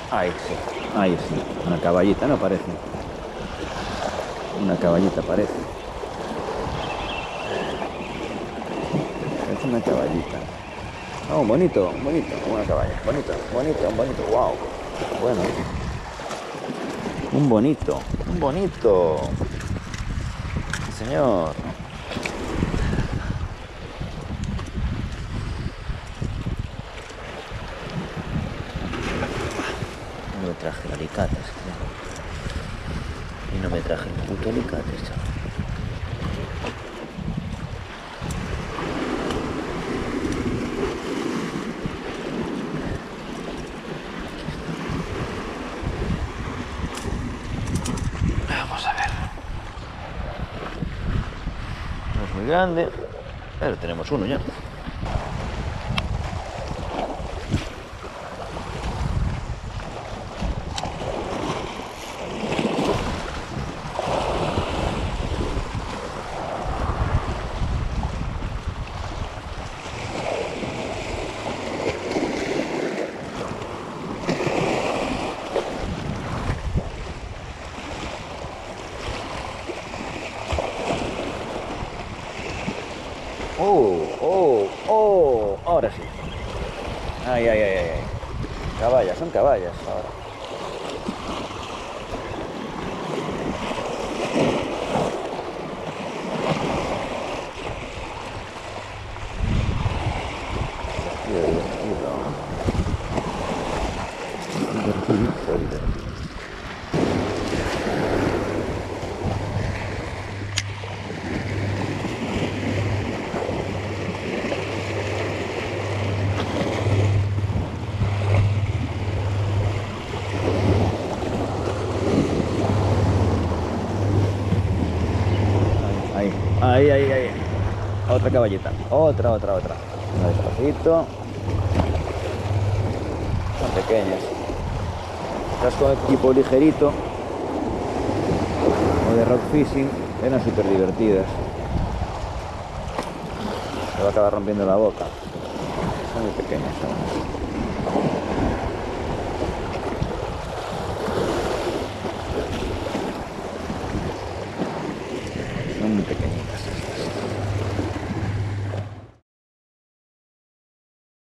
Ahí sí, ahí sí. Una caballita, ¿no parece? Una caballita parece. Es una caballita. Oh, bonito, bonito, una caballa. Bonito, bonito, bonito. Wow. Bueno, un bonito, un bonito. Sí, señor. No me traje alicates, tío. Y no me traje el puto alicate, chaval. Vamos a ver. No es muy grande, pero tenemos uno ya. Oh, oh, oh, ahora sí. Ay, ay, ay, ay. Caballas, son caballas ahora. Divertido, divertido, divertido. Ahí, ahí, ahí, ahí. Otra caballita. Otra, otra, otra. Despacito. Son pequeñas. Estas con equipo ligerito o de rock fishing eran súper divertidas. Se va a acabar rompiendo la boca. Son muy pequeñas. Son.